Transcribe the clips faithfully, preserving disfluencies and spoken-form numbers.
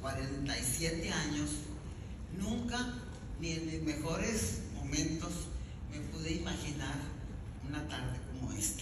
cuarenta y siete años, nunca, ni en mis mejores momentos, me pude imaginar una tarde como esta.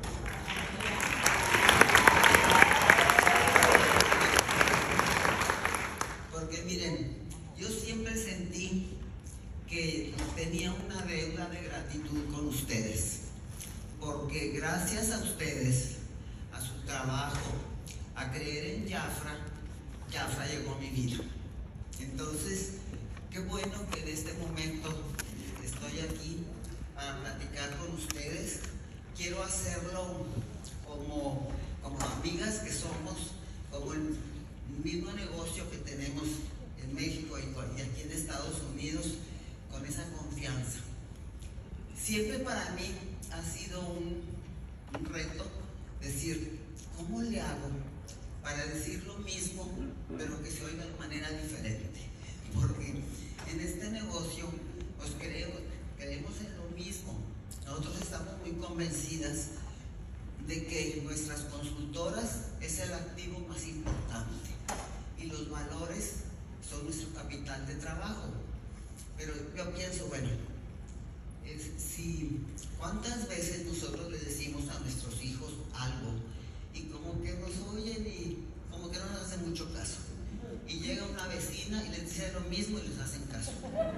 Porque miren, yo siempre sentí que tenía una deuda de gratitud con ustedes, porque gracias a ustedes, a su trabajo, a creer en Jafra, Jafra llegó a mi vida. Entonces, qué bueno que en este momento estoy aquí para platicar con ustedes. Quiero hacerlo como, como amigas que somos, como el mismo negocio que tenemos en México y aquí en Estados Unidos, con esa confianza. Siempre para mí ha sido un, un reto decir, ¿cómo le hago para decir lo mismo, pero que se oiga de manera diferente? Porque en este negocio, pues creemos, creemos en lo mismo. Nosotros estamos muy convencidas de que nuestras consultoras es el activo más importante y los valores son nuestro capital de trabajo. Pero yo pienso, bueno, es, si, ¿cuántas veces nosotros le decimos a nuestros hijos algo y como que nos oyen y como que no nos hacen mucho caso? Y llega una vecina y les dice lo mismo y les hacen caso.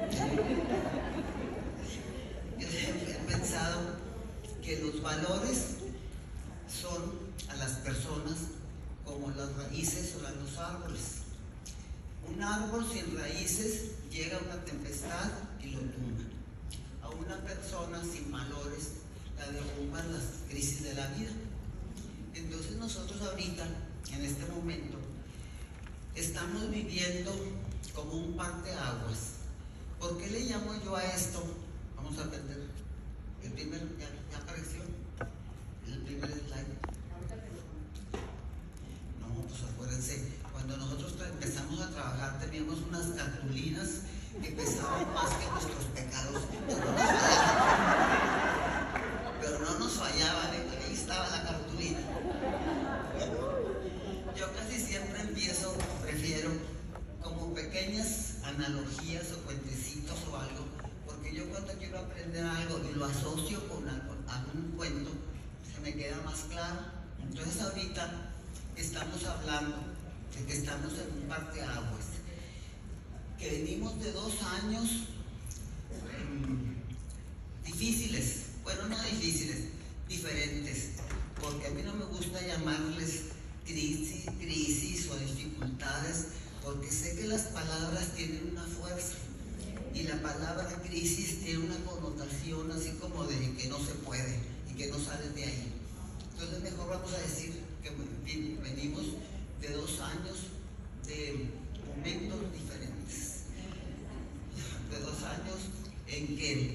Yo siempre he pensado que los valores son a las personas como las raíces o los árboles. Un árbol sin raíces llega a una tempestad y lo tumba. A una persona sin valores la derrumban las crisis de la vida. Entonces nosotros ahorita, en este momento, estamos viviendo como un parteaguas. ¿Por qué le llamo yo a esto? Vamos a aprender. El primero, ya, ya apareció. El primer slide. No, pues acuérdense, cuando nosotros empezamos a trabajar teníamos unas cartulinas que pesaban más que nuestros pecados, pero no nos fallaban, pero no nos fallaban, ¿eh? Ahí estaba la cartulina. Yo casi siempre empiezo, prefiero como pequeñas analogías o cuentecitos o algo, porque yo cuando quiero aprender algo y lo asocio con algún cuento, se me queda más claro. Entonces ahorita estamos hablando de que estamos en un parteaguas, que venimos de dos años um, difíciles, bueno, no difíciles, diferentes, porque a mí no me gusta llamarles crisis, crisis o dificultades, porque sé que las palabras tienen una fuerza y la palabra crisis tiene una connotación así como de que no se puede y que no sales de ahí. Entonces mejor vamos a decir que venimos de dos años de momentos diferentes, de dos años en que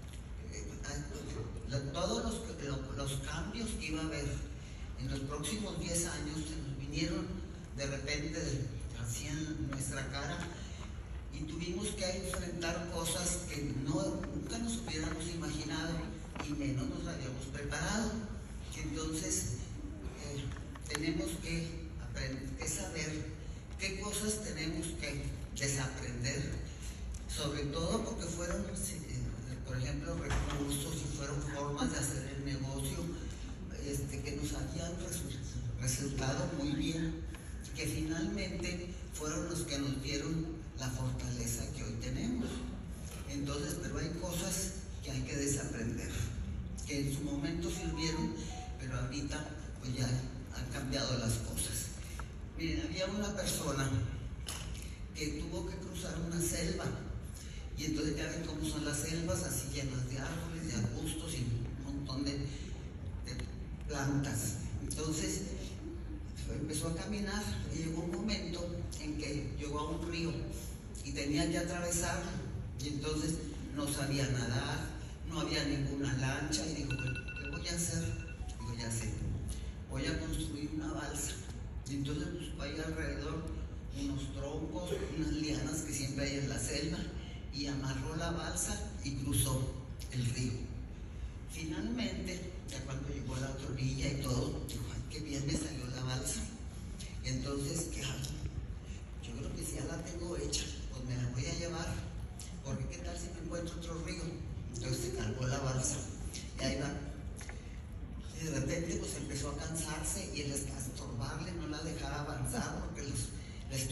eh, todos los, los, los cambios que iba a haber en los próximos diez años se nos vinieron de repente así en nuestra cara y tuvimos que enfrentar cosas que no, nunca nos hubiéramos imaginado y menos nos habíamos preparado. Entonces eh, tenemos que, aprender, que saber qué cosas tenemos que desaprender, sobre todo porque fueron, eh, por ejemplo, recursos y fueron formas de hacer el negocio este, que nos habían resultado muy bien, que finalmente fueron los que nos dieron la fortaleza que hoy tenemos. Entonces, pero hay cosas que hay que desaprender, que en su momento sirvieron, pero ahorita pues ya han cambiado las cosas. Miren, había una persona que tuvo que cruzar una selva, y entonces ya ven cómo son las selvas, así llenas de árboles, de arbustos y un montón de, de plantas. Entonces empezó a caminar y llegó un momento en que llegó a un río y tenía que atravesarlo, y entonces no sabía nadar, no había ninguna lancha, y dijo, ¿qué voy a hacer? Digo, ya sé, voy a construir una balsa. Y entonces buscó ahí alrededor unos troncos, unas lianas que siempre hay en la selva, y amarró la balsa y cruzó el río. Finalmente, ya cuando llegó a la otra orilla y todo, dijo, ay, qué bien me salió la balsa. Y entonces, ¿qué hago? Yo creo que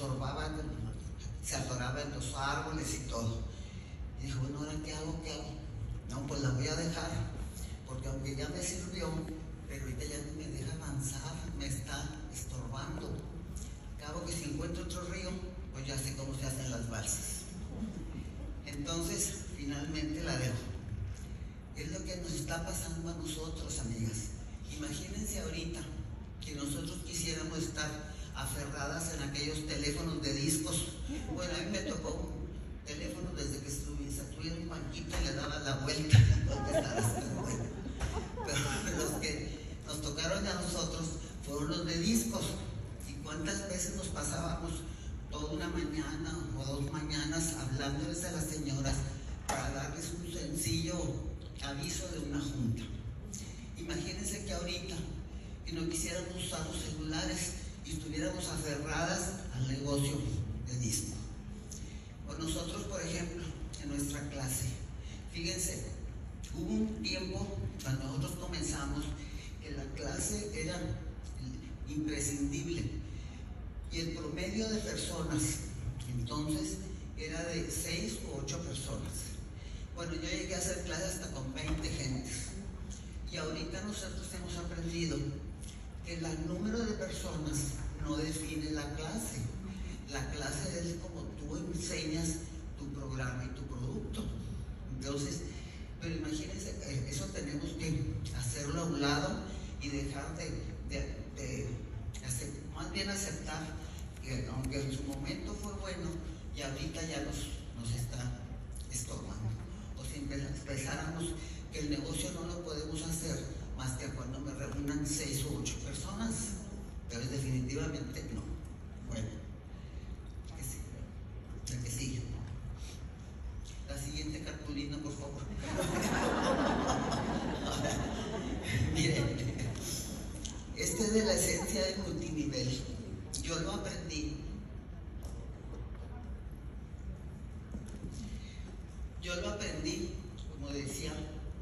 estorbaba, se atoraba en los árboles y todo. Y dijo, bueno, ¿ahora qué hago? ¿Qué hago? No, pues la voy a dejar, porque aunque ya me sirvió, pero ahorita ya no me deja avanzar, me está estorbando. Acabo que si encuentro otro río, pues ya sé cómo se hacen las balsas. Entonces, finalmente la dejo. Es lo que nos está pasando a nosotros, amigas. Imagínense ahorita que nosotros quisiéramos estar aferradas en aquellos teléfonos de discos. Bueno, a mí me tocó un teléfono desde que estuve, se tuviera un banquito y le daba la vuelta. Pero los que nos tocaron a nosotros fueron los de discos. ¿Y cuántas veces nos pasábamos toda una mañana o dos mañanas hablándoles a las señoras para darles un sencillo aviso de una junta? Imagínense que ahorita que no quisiéramos usar los celulares y estuviéramos aferradas al negocio de disco. O nosotros, por ejemplo, en nuestra clase, fíjense, hubo un tiempo cuando nosotros comenzamos que la clase era imprescindible y el promedio de personas entonces era de seis u ocho personas. Bueno, yo llegué a hacer clases hasta con veinte gentes y ahorita nosotros hemos aprendido que el número de personas no define la clase. La clase es como tú enseñas tu programa y tu producto. Entonces, pero imagínense, eso tenemos que hacerlo a un lado y dejar de, de, de hacer, más bien aceptar que aunque en su momento fue bueno y ahorita ya nos, nos está estorbando. O si empezáramos que el negocio no lo podemos hacer más que cuando me reúnan seis o ocho personas, pero definitivamente no. Bueno, que sí, la que sigue. La siguiente cartulina, por favor. Ahora, miren, este es de la esencia del multinivel. Yo lo aprendí. Yo lo aprendí, como decía.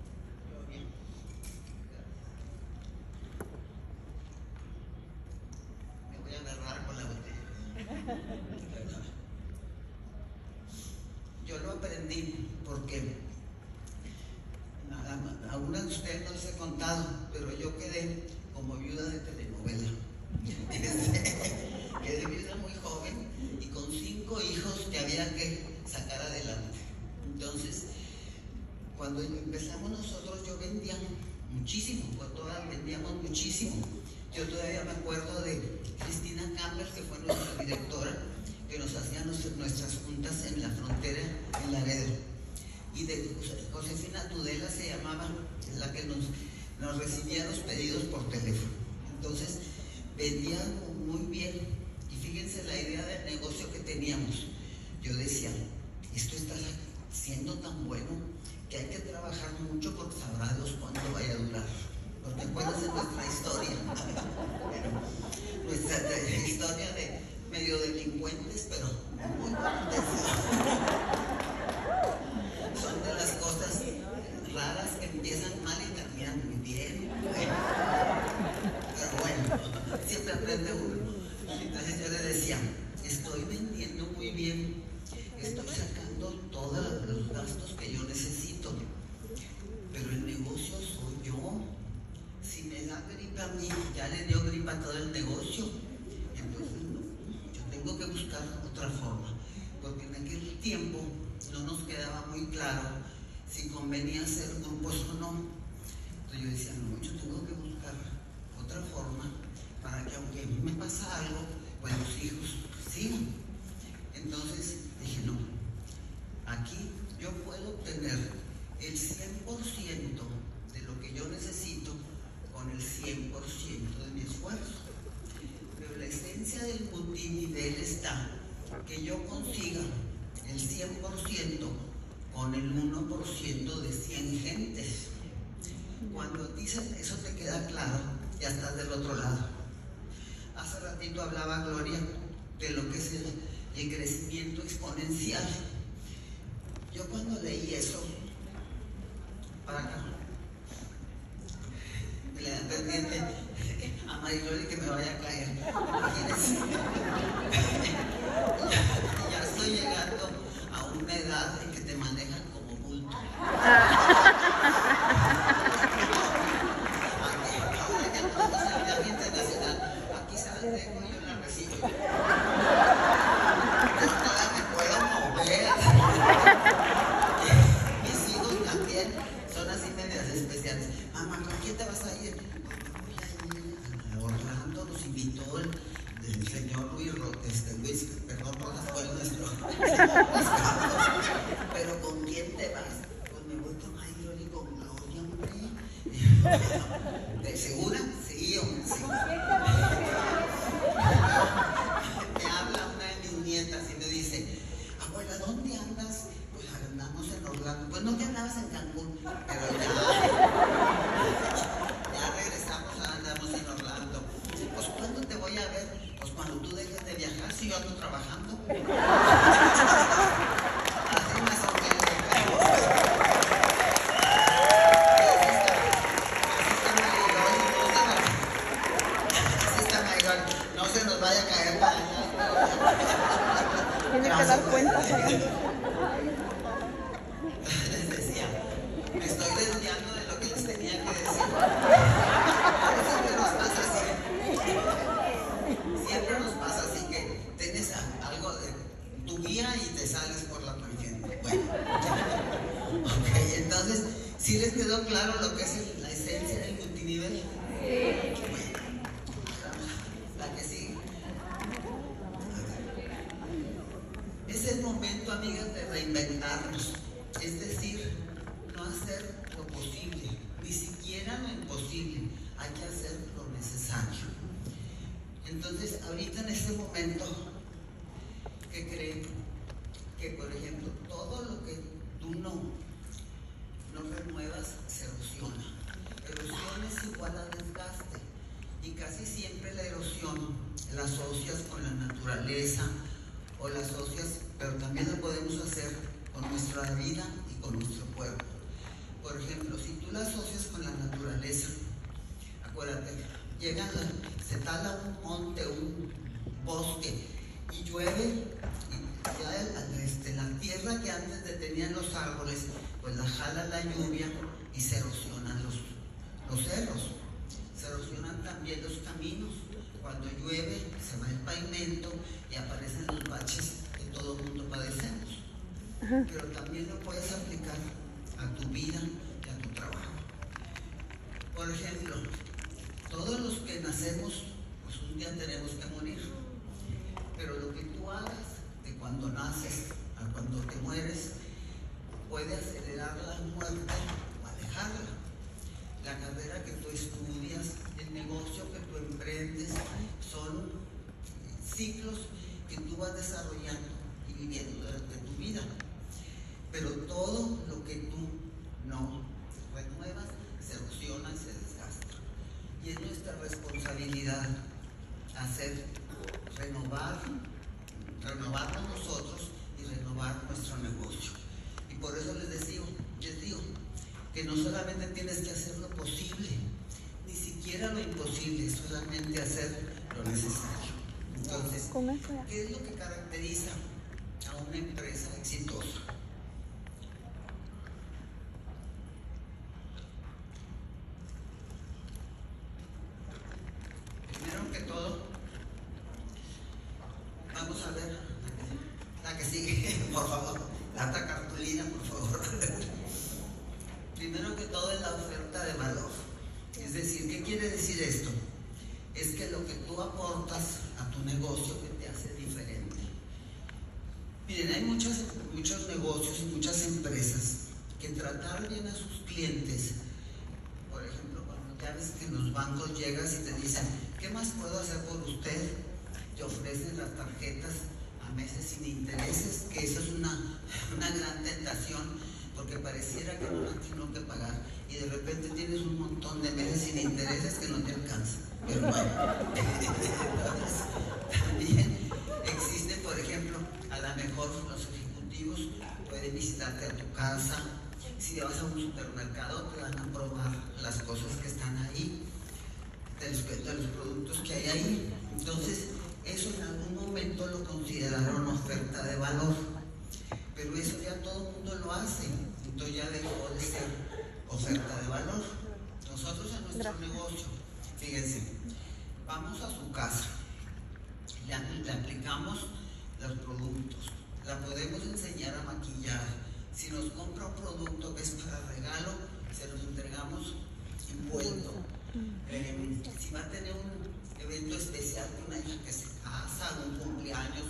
Me voy a agarrar con la botella. Yo lo aprendí porque algunas de ustedes no les he contado, pero yo quedé como viuda de telenovela. Quedé viuda muy joven y con cinco hijos que había que sacar adelante. Entonces, cuando empezamos nosotros, yo vendía muchísimo, pues todas vendíamos muchísimo. Yo todavía me acuerdo de Cristina Campbell, que fue nuestra directora, que nos hacían nuestras juntas en la frontera, en Laredo. Y de Josefina Tudela se llamaba, la que nos, nos recibía los pedidos por teléfono. Entonces, vendían muy bien. Y fíjense la idea del negocio que teníamos. Yo decía, esto está siendo tan bueno que hay que trabajar mucho porque sabrá Dios cuánto vaya a durar. Porque acuérdense de nuestra historia. Bueno, nuestra historia de medio delincuentes, pero muy buenas. Son de las cosas raras que empiezan mal y terminan muy bien. Pero bueno, siempre aprende uno. Entonces yo le decía, estoy vendiendo muy bien, estoy sacando todos los gastos que yo necesito, pero el negocio soy yo. Si me da gripa a mí, ya le dio gripa a todo el negocio. Entonces no, yo tengo que buscar otra forma, porque en aquel tiempo no nos quedaba muy claro si convenía hacer grupos o no. Entonces yo decía, no, yo tengo que buscar otra forma para que aunque a mí me pasa algo, pues los hijos sigan. Entonces dije, no, aquí yo puedo obtener el cien por ciento de lo que yo necesito con el cien por ciento de mi esfuerzo. Pero la esencia del multinivel está que yo consiga el cien por ciento con el uno por ciento de cien gentes. Cuando dices eso te queda claro, ya estás del otro lado. Hace ratito hablaba Gloria de lo que es el, el crecimiento exponencial. Yo cuando leí eso, para acá, me le da pendiente a Mariloli que me vaya a caer. Imagínense. Pero ¿con quién te vas? Pues me voy con Ayrol y con Gloria, hombre. ¿De segura? Sí, hombre, sí. Me habla una de mis nietas y me dice, abuela, ¿dónde andas? Pues andamos en Orlando. Pues no que andabas en Cancún, pero ya, ya regresamos, andamos en Orlando. Pues ¿cuándo te voy a ver? Pues cuando tú dejes de viajar, si yo ando trabajando. Así más o menos. Así está Mayrol. No se nos vaya a caer para allá. Tiene que dar cuenta. Les decía, me estoy desviando de lo que les tenía que decir. Siempre nos pasa así. Siempre nos pasa así que tienes algo de tu guía y te sales por la tangente. Bueno, ok, entonces, ¿sí les quedó claro lo que es el, la esencia del multinivel? Sí. Bueno, la que sigue. Es el momento, amigas, de reinventarnos. Es decir, no hacer lo posible, ni siquiera lo imposible. Hay que hacer lo necesario. Entonces, ahorita en este momento, ¿qué creen? Que, por ejemplo, todo lo que tú no, no renuevas se erosiona. Erosión es igual a desgaste. Y casi siempre la erosión la asocias con la naturaleza o la asocias, pero también lo podemos hacer con nuestra vida y con nuestro cuerpo. Por ejemplo, si tú la asocias con la naturaleza, acuérdate, llega la, se tala un monte, un bosque, y llueve, y ya el, este, la tierra que antes detenían los árboles, pues la jala la lluvia y se erosionan los, los cerros, se erosionan también los caminos. Cuando llueve, se va el pavimento y aparecen los baches que todo el mundo padecemos. Pero también lo puedes aplicar a tu vida y a tu trabajo. Por ejemplo, todos los que nacemos, pues un día tenemos que morir. Pero lo que tú hagas de cuando naces a cuando te mueres puede acelerar la muerte o alejarla. La carrera que tú estudias, el negocio que tú emprendes, son ciclos que tú vas desarrollando y viviendo durante tu vida. Pero todo lo que tú no renuevas se erosiona y se desgasta. Y es nuestra responsabilidad hacer, renovar, renovarnos nosotros y renovar nuestro negocio. Y por eso les digo, les digo que no solamente tienes que hacer lo posible, ni siquiera lo imposible, solamente hacer lo necesario. Entonces, ¿qué es lo que caracteriza a una empresa exitosa? Primero que todo, vamos a ver la que sigue, por favor, la otra cartulina, por favor. Primero que todo es la oferta de valor. Es decir, ¿qué quiere decir esto? Es que lo que tú aportas a tu negocio que te hace diferente. Miren, hay muchos, muchos negocios y muchas empresas que tratar bien a sus clientes, por ejemplo, cuando ya ves que en los bancos llegas y te dicen, ¿qué más puedo hacer por usted? Te ofrecen las tarjetas a meses sin intereses, que eso es una, una gran tentación, porque pareciera que no las tengo que pagar y de repente tienes un montón de meses sin intereses que no te alcanzan. Pero bueno, también existe, por ejemplo, a lo mejor los ejecutivos pueden visitarte a tu casa. Si vas a un supermercado te van a probar las cosas que están ahí, de los, de los productos que hay ahí. Entonces, eso en algún momento lo consideraron oferta de valor, pero eso ya todo el mundo lo hace, entonces ya dejó de ser oferta de valor. Nosotros en nuestro negocio, fíjense, vamos a su casa, le, le aplicamos los productos, la podemos enseñar a maquillar. Si nos compra un producto que es para regalo, se los entregamos envuelto. Eh, si va a tener un evento especial con una hija que se casa, un cumpleaños,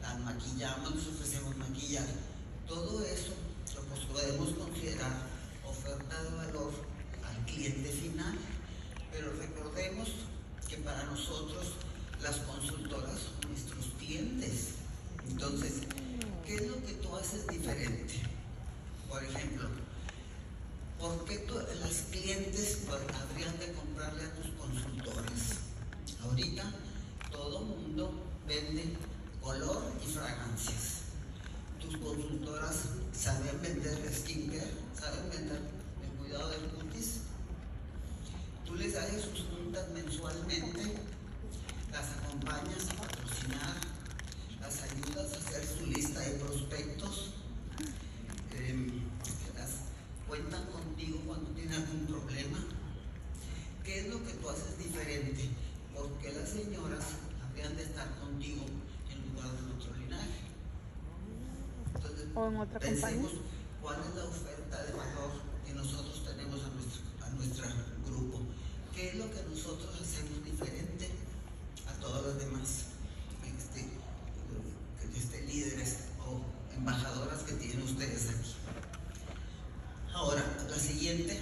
las maquillamos, les ofrecemos maquillaje. Todo eso lo podemos considerar oferta de valor al cliente final, pero recordemos que para nosotros las consultoras son nuestros clientes. Entonces, ¿qué es lo que tú haces diferente? Por ejemplo, ¿por qué tú, las clientes habrían de comprarle a tus consultores? Ahorita todo mundo vende color y fragancias. Tus consultoras saben vender skincare, saben vender el cuidado del cutis. Tú les das sus juntas mensualmente, las acompañas a patrocinar, las ayudas a hacer su lista de prospectos, eh, las cuentan contigo cuando tienen algún problema. ¿Qué es lo que tú haces diferente? ¿Por qué las señoras habrían de estar contigo en lugar de otro linaje? Entonces, o en otra pensemos compañía. cuál es la oferta de valor que nosotros tenemos a nuestro, a nuestro grupo. ¿Qué es lo que nosotros hacemos diferente a todos los demás este, este, líderes o embajadoras que tienen ustedes aquí? Ahora, la siguiente.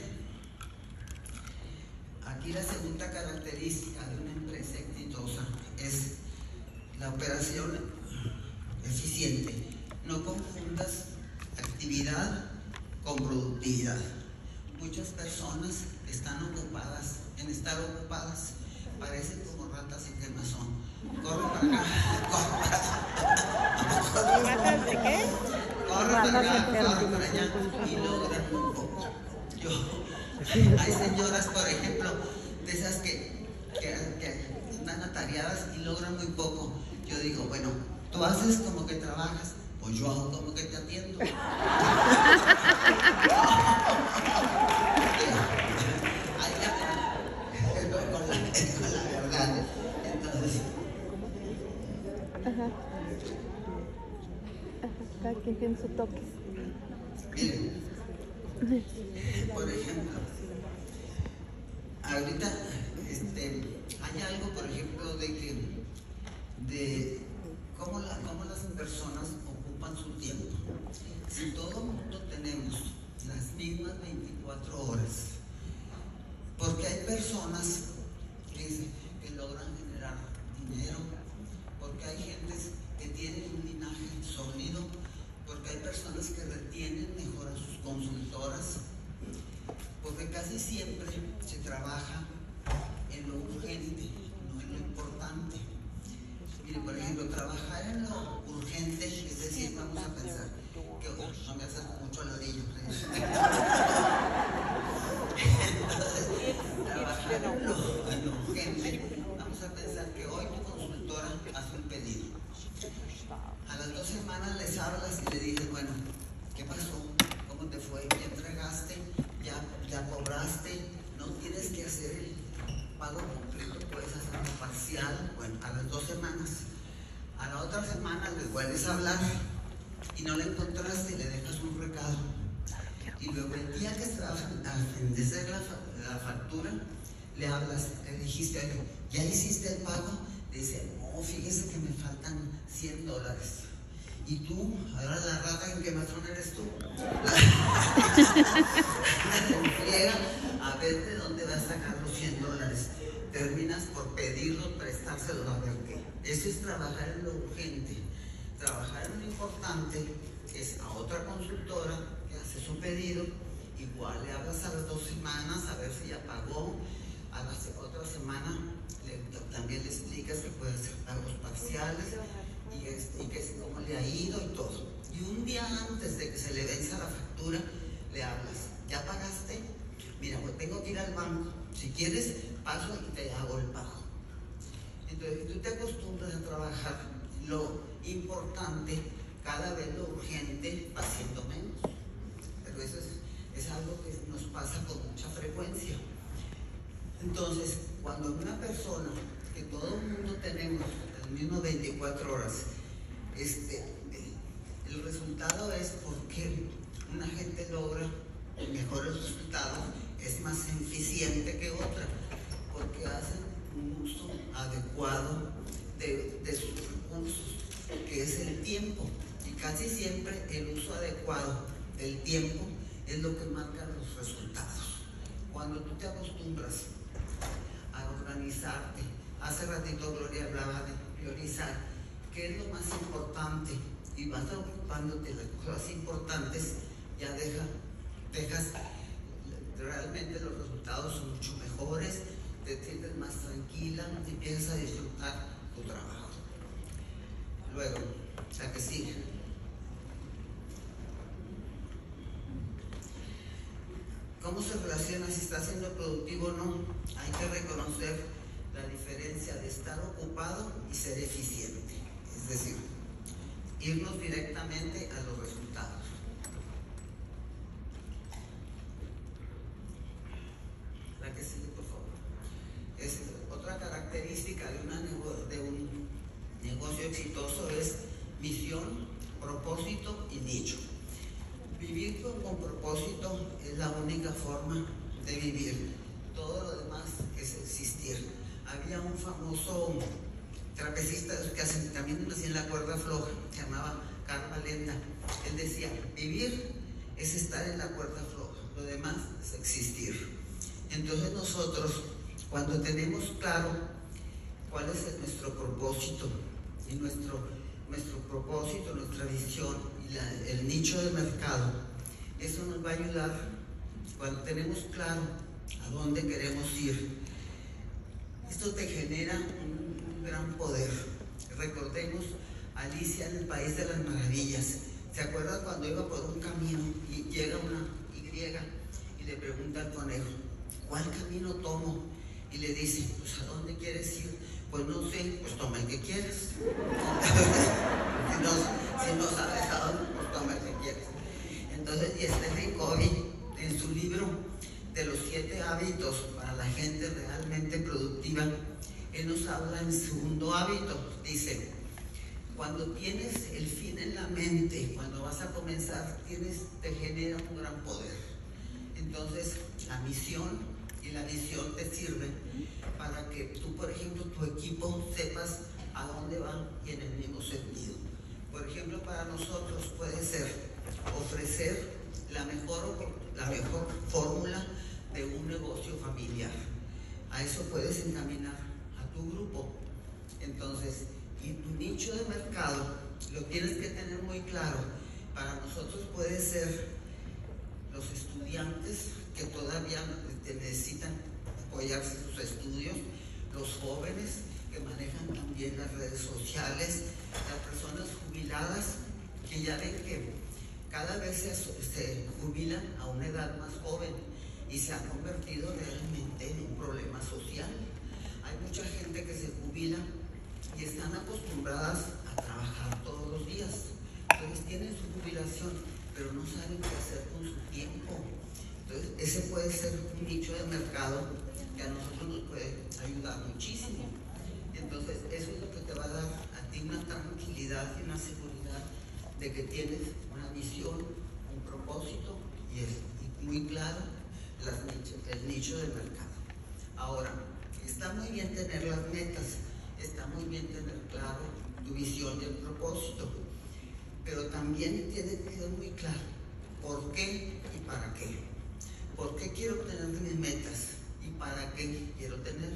Aquí la segunda característica de una empresa exitosa es la operación eficiente. No confundas actividad con productividad. Muchas personas están ocupadas en estar ocupadas, parecen como ratas sin quemazón. Corre para acá, corre para allá. ¿Ratas de qué? Corre para acá, corre para allá y logran un poco. Yo, hay señoras, por ejemplo, de esas que, que, que están atareadas y logran muy poco. Yo digo, bueno, tú haces como que trabajas, pues yo hago como que te atiendo. Ahí ya, con la, con la verdad. Entonces, ajá. Cada quien tiene su toque. miren, por ejemplo, ahorita este, hay algo, por ejemplo, de que de cómo, la, cómo las personas ocupan su tiempo. Si todo el mundo tenemos las mismas veinticuatro horas, porque hay personas que, que logran generar dinero, porque hay gentes que tienen un linaje sólido, porque hay personas que retienen mejor a sus consultoras, porque casi siempre se trabaja en lo urgente, no en lo importante. Mire, por ejemplo, trabajar en lo urgente, es decir, vamos a pensar que oh, no me acerco mucho al orillo. Entonces, trabajar en lo, en lo urgente, vamos a pensar que hoy tu consultora hace un pedido. A las dos semanas les hablas y le dices, bueno, ¿qué pasó? ¿Cómo te fue? ¿Ya entregaste? ¿Ya, ya cobraste? No tienes que hacer el pago completo, puedes hacerlo parcial. Bueno, a las dos semanas. A la otra semana les vuelves a hablar y no le encontraste y le dejas un recado. Y luego el día que se va a hacer la, la factura, le hablas, le dijiste, ¿ya hiciste el pago? Dice, no, fíjese que me faltan cien dólares. ¿Y tú? Ahora la rata en quemazón eres tú. Friega a ver de dónde vas a sacar los cien dólares. Terminas por pedirlos, prestárselos a ver qué. Eso es trabajar en lo urgente. Trabajar en lo importante es a otra consultora que hace su pedido. Igual le hablas a las dos semanas a ver si ya pagó. A la otra semana le, también le explicas que puede hacer pagos parciales y, es, y que es cómo le ha ido y todo. Y un día antes de que se le venza la factura, le hablas, ¿ya pagaste? Mira, pues tengo que ir al banco. Si quieres, paso y te hago el pago. Entonces, tú te acostumbras a trabajar lo importante, cada vez lo urgente va siendo menos. Pero eso es, es algo que nos pasa con mucha frecuencia. Entonces, cuando una persona, que todo el mundo tenemos las mismas veinticuatro horas, este, el resultado es porque una gente logra mejores resultados, es más eficiente que otra, porque hacen un uso adecuado de, de sus recursos. que es el tiempo. Y casi siempre el uso adecuado del tiempo es lo que marca los resultados. Cuando tú te acostumbras a organizarte, hace ratito Gloria hablaba de priorizar, qué es lo más importante, y vas ocupándote de las cosas importantes, ya deja, dejas, realmente los resultados son mucho mejores, te sientes más tranquila, te empiezas a disfrutar tu trabajo. Luego, la que sigue. ¿Cómo se relaciona si está siendo productivo o no? Hay que reconocer la diferencia de estar ocupado y ser eficiente. Es decir, irnos directamente a los resultados. La que sigue, por favor. Es otra característica de, una nego de un negocio exitoso es misión, propósito y nicho. Vivir con, con propósito es la única forma de vivir. Todo lo demás es existir. Había un famoso trapecista que hacen también así en la cuerda floja, se llamaba Carl Valenda. Él decía, vivir es estar en la cuerda floja, lo demás es existir. Entonces nosotros, cuando tenemos claro cuál es nuestro propósito, y nuestro, nuestro propósito, nuestra visión y la, el nicho de mercado, eso nos va a ayudar. Cuando tenemos claro a dónde queremos ir, esto te genera un, un gran poder. Recordemos Alicia en el País de las Maravillas. ¿Se acuerdan cuando iba por un camino y llega una Y y le pregunta al conejo, ¿cuál camino tomo? Y le dice, pues ¿a dónde quieres ir? Pues no sé, pues toma el que quieres. si, no, si no sabes a dónde, pues toma el que quieres. Entonces, y Stephen Covey, en su libro de los siete hábitos para la gente realmente productiva, él nos habla en el segundo hábito. Dice, cuando tienes el fin en la mente, cuando vas a comenzar, tienes, te genera un gran poder. Entonces, la misión y la visión te sirven para que tú, por ejemplo, tu equipo sepas a dónde van y en el mismo sentido. Por ejemplo, para nosotros puede ser ofrecer la mejor, la mejor fórmula de un negocio familiar. A eso puedes encaminar a tu grupo. Entonces, y tu nicho de mercado lo tienes que tener muy claro. Para nosotros puede ser los estudiantes que todavía necesitan apoyarse en sus estudios, los jóvenes que manejan también las redes sociales, las personas jubiladas que ya ven que cada vez se, se jubilan a una edad más joven y se ha convertido realmente en un problema social. Hay mucha gente que se jubila y están acostumbradas a trabajar todos los días, entonces tienen su jubilación, pero no saben qué hacer con su tiempo. Entonces, ese puede ser un nicho de mercado que a nosotros nos puede ayudar muchísimo. Entonces, eso es lo que te va a dar a ti una tranquilidad y una seguridad de que tienes una misión, un propósito y es muy claro las nichos, el nicho de mercado. Ahora, está muy bien tener las metas, está muy bien tener claro tu visión y el propósito, pero también tiene que ser muy claro por qué y para qué. ¿Por qué quiero tener mis metas? ¿Y para qué quiero tener?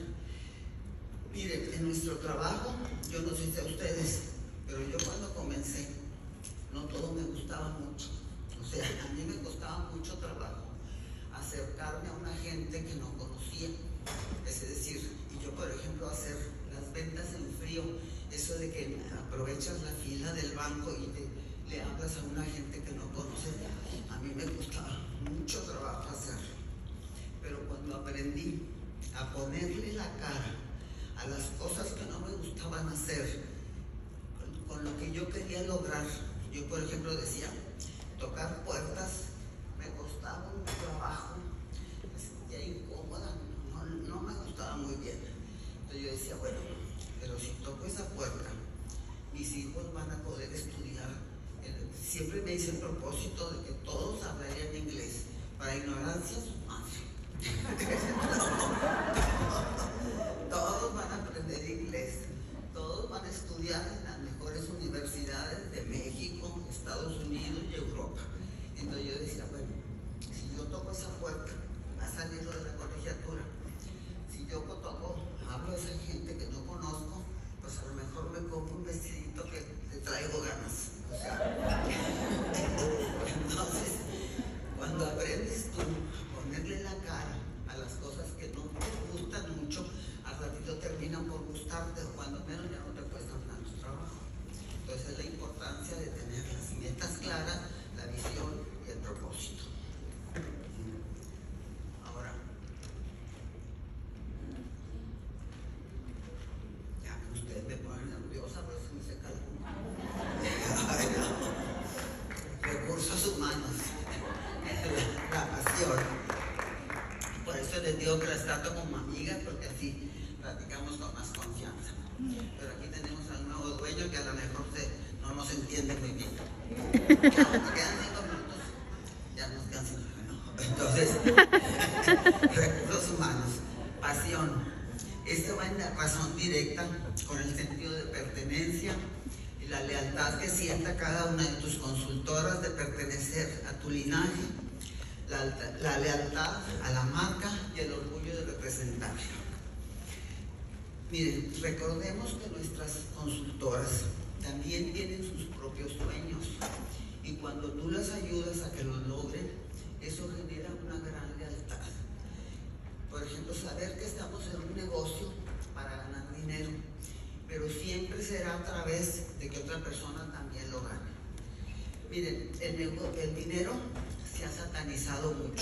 Miren, en nuestro trabajo, yo no sé si a ustedes, pero yo cuando comencé, no todo me gustaba mucho. O sea, a mí me costaba mucho trabajo acercarme a una gente que no conocía. Es decir, y yo, por ejemplo, hacer las ventas en frío, eso de que aprovechas la fila del banco y te, le hablas a una gente que no conoces, a mí me costaba mucho trabajo hacerlo. Pero cuando aprendí a ponerle la cara a las cosas que no me gustaban hacer, con, con lo que yo quería lograr, yo por ejemplo decía, tocar puertas me costaba un trabajo, me sentía incómoda, no, no me gustaba muy bien. Entonces yo decía, bueno, pero si toco esa puerta, mis hijos van a poder estudiar. Siempre me hice el propósito de que todos hablarían inglés, para ignorancia su madre. Todos van a aprender inglés, todos van a estudiar en las mejores universidades. así platicamos con más confianza. Pero aquí tenemos al nuevo dueño que a lo mejor se, no nos entiende muy bien. Ya, aunque quedan cinco minutos, ya nos cansan, ¿no? Entonces, recursos humanos, pasión. Esto va en la razón directa con el sentido de pertenencia y la lealtad que sienta cada una de tus consultoras de pertenecer a tu linaje, la, la lealtad a la marca y el orgullo de representarla. Miren, recordemos que nuestras consultoras también tienen sus propios sueños y cuando tú las ayudas a que los logren, eso genera una gran lealtad. Por ejemplo, saber que estamos en un negocio para ganar dinero, pero siempre será a través de que otra persona también lo gane. Miren, el, el dinero se ha satanizado mucho.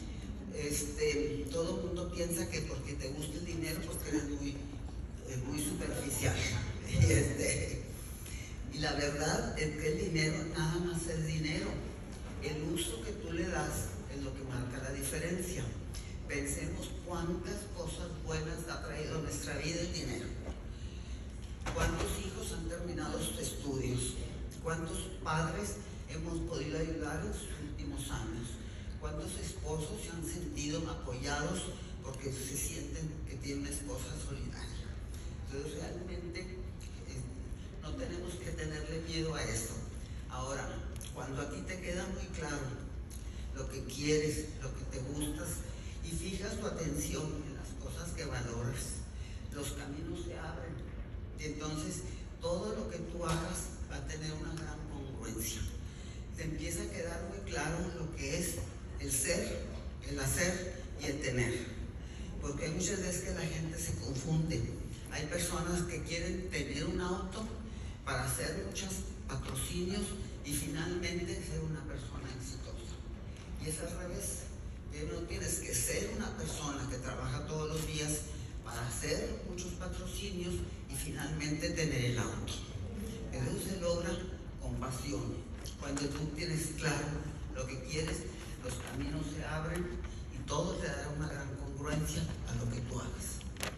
Este, todo el mundo piensa que porque te gusta el dinero, porque eres muy, muy superficial. Y, este, y la verdad es que el dinero nada más es dinero. El uso que tú le das es lo que marca la diferencia. Pensemos cuántas cosas buenas ha traído a nuestra vida el dinero. ¿Cuántos hijos han terminado sus estudios? ¿Cuántos padres hemos podido ayudar en sus últimos años? ¿Cuántos esposos se han sentido apoyados porque se sienten que tienen una esposa solidaria? Entonces realmente eh, no tenemos que tenerle miedo a esto. Ahora, cuando a ti te queda muy claro lo que quieres, lo que te gustas, y fijas tu atención en las cosas que valoras, los caminos se abren. Y entonces todo lo que tú hagas va a tener una gran congruencia. Te empieza a quedar muy claro lo que es el ser, el hacer y el tener. Porque hay muchas veces que la gente se confunde. Hay personas que quieren tener un auto para hacer muchos patrocinios y finalmente ser una persona exitosa. Y es al revés. No tienes que ser una persona que trabaja todos los días para hacer muchos patrocinios y finalmente tener el auto. Eso se logra con pasión. Cuando tú tienes claro lo que quieres, los caminos se abren y todo te dará una gran congruencia a lo que tú hagas.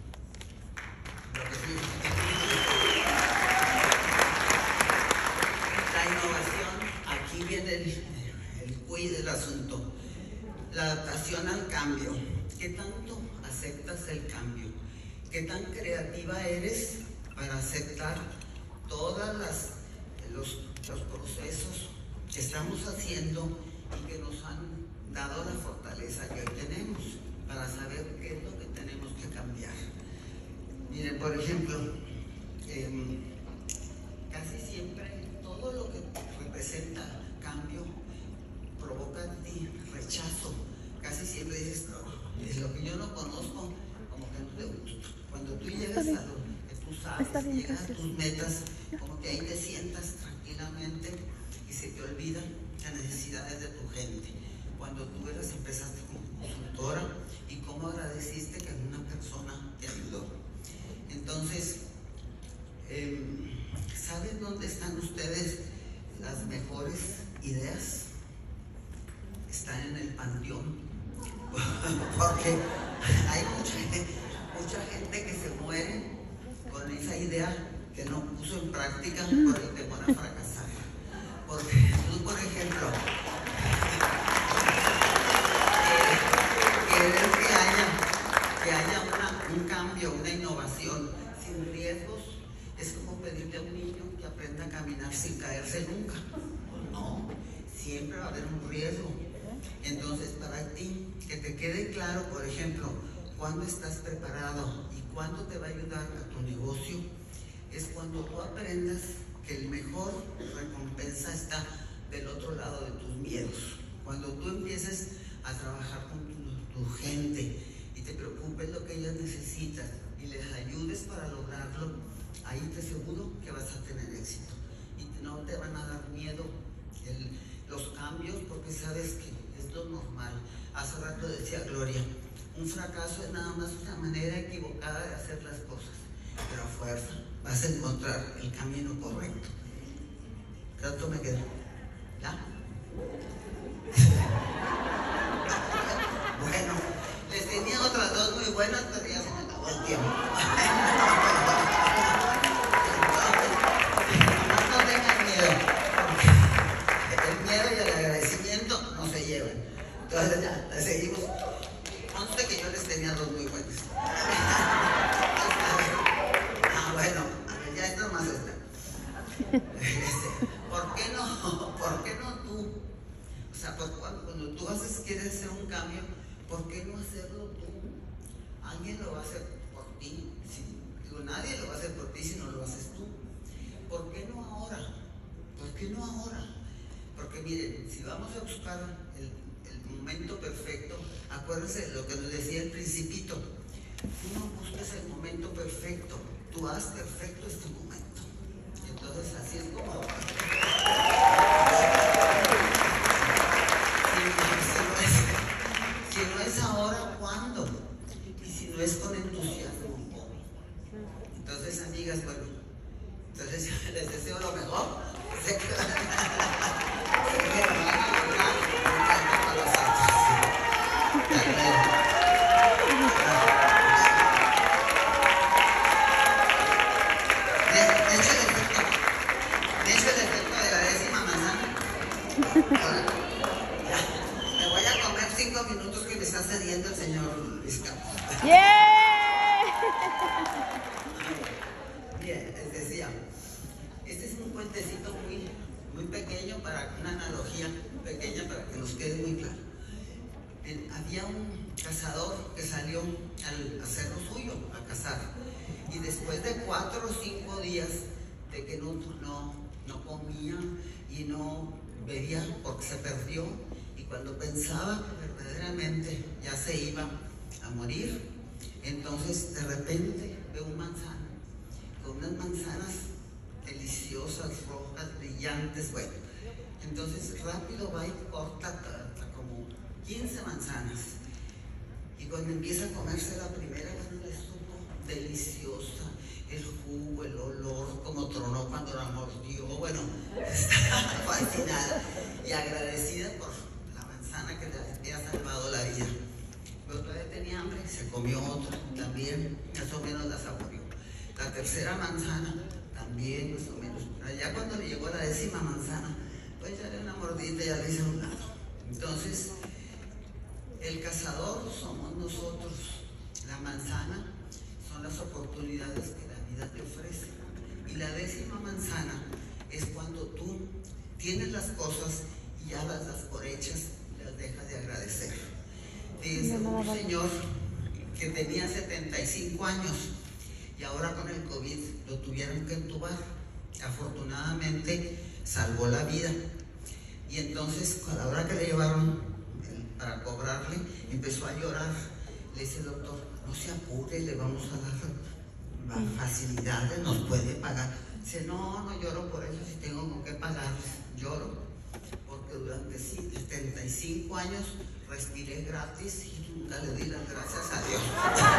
Lo que sí, la innovación, aquí viene el, el cuid del asunto. La adaptación al cambio. ¿Qué tanto aceptas el cambio? ¿Qué tan creativa eres para aceptar todos los, los procesos que estamos haciendo y que nos han dado la fortaleza que hoy tenemos para saber qué es lo que tenemos que cambiar? Miren, por ejemplo, eh, casi siempre todo lo que representa cambio provoca en ti rechazo. Casi siempre dices, no, es lo que yo no conozco, como que no te gusta. Cuando tú llegas a lo que tú sabes, bien, llegas a tus metas, como que ahí te sientas tranquilamente y se te olvidan las necesidades de tu gente. Cuando tú eres, empezaste como consultora y cómo agradeciste que una persona te ayudó. Entonces, eh, ¿saben dónde están ustedes las mejores ideas? Están en el panteón. Porque hay mucha, mucha gente que se muere con esa idea que no puso en práctica por el temor a fracasar. Porque tú, por ejemplo, querer que haya, que haya una, un cambio, una innovación sin riesgos, es como pedirle a un niño que aprenda a caminar sin caerse nunca. No, siempre va a haber un riesgo. Entonces, para ti, que te quede claro, por ejemplo, cuándo estás preparado y cuándo te va a ayudar a tu negocio, es cuando tú aprendas que el mejor recompensa está del otro lado de tus miedos. Cuando tú empieces a trabajar con tu, tu gente y te preocupes lo que ellas necesitan y les ayudes para lograrlo, ahí te aseguro que vas a tener éxito. Y no te van a dar miedo el, los cambios, porque sabes que es lo normal. Hace rato decía Gloria, un fracaso es nada más una manera equivocada de hacer las cosas, pero a fuerza vas a encontrar el camino correcto. ¿Cuánto me queda? ¿Ya? Bueno, les tenía otras dos muy buenas, pero ya se me acabó el tiempo. Entonces ya, ya seguimos. Conste que yo les tenía dos muy buenos. Ah, bueno, ya es nomás esta. Este, ¿Por qué no? ¿Por qué no tú? O sea, por cuando, cuando tú haces, quieres hacer un cambio, ¿por qué no hacerlo tú? Alguien lo va a hacer por ti. ¿Sí? Digo, nadie lo va a hacer por ti si no lo haces tú. ¿Por qué no ahora? ¿Por qué no ahora? Porque miren, si vamos a buscar el, el momento perfecto, acuérdense de lo que nos decía el Principito. Tú no busques el momento perfecto, tú haz perfecto este momento. Entonces así es como... Si no, si no es, si no es ahora, ¿cuándo? Y si no es con entusiasmo. Entonces, amigas, bueno, entonces les deseo lo mejor. Sé que, sé que van a lograr un canto para los santos. De hecho, el efecto, de hecho, el efecto de la décima manzana. Ahora, ya, me voy a comer cinco minutos que me está cediendo el señor Luis Campos. ¡Yeah! Bien, les decía, este es un cuentecito muy, muy pequeño, para una analogía pequeña para que nos quede muy claro. Eh, había un cazador que salió al hacer lo suyo, a cazar, y después de cuatro o cinco días de que no, no, no comía y no bebía porque se perdió, y cuando pensaba que verdaderamente ya se iba a morir, entonces de repente ve un manzano con unas manzanas deliciosas, rojas, brillantes, bueno. Entonces rápido va y corta hasta como quince manzanas. Y cuando empieza a comerse la primera, bueno, le supo deliciosa, el jugo, el olor, como tronó cuando la mordió. Bueno, estaba fascinada y agradecida por la manzana que le había salvado la vida. Pero todavía tenía hambre, se comió otra, también más o menos la saboreó. La tercera manzana, también más o menos. Ya cuando le llegó la décima manzana, pues ya le una mordida y ya le hice a un lado. Entonces, el cazador somos nosotros. La manzana son las oportunidades que la vida te ofrece. Y la décima manzana es cuando tú tienes las cosas y ya las das por hechas y las dejas de agradecer. Fíjense, un señor que tenía setenta y cinco años y ahora con el COVID lo tuvieron que entubar. Afortunadamente salvó la vida. Y entonces, a la hora que le llevaron para cobrarle, empezó a llorar. Le dice el doctor, no se apure, le vamos a dar facilidades, nos puede pagar. Dice, no, no lloro por eso, si tengo con qué pagarles. Lloro porque durante setenta y cinco años respiré gratis y nunca le di las gracias a Dios.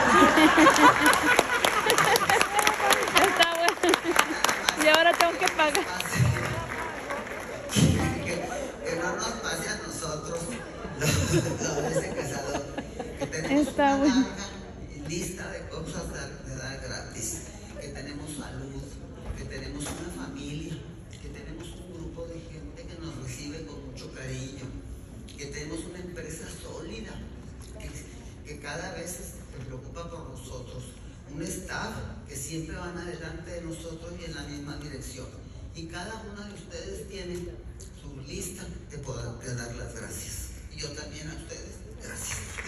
Está bueno. Y ahora tengo que pagar. Que, que no nos pase a nosotros, los, los de ese cazador, que tenemos Está una bueno. larga lista de cosas de, de dar gratis, que tenemos salud, que tenemos una familia, que tenemos un grupo de gente que nos recibe con mucho cariño, que tenemos una empresa sólida, que, que cada vez se preocupa por nosotros, un staff que siempre van adelante de nosotros y en la misma dirección. Y cada uno de ustedes tiene su lista de poder de dar las gracias. Y yo también a ustedes, gracias.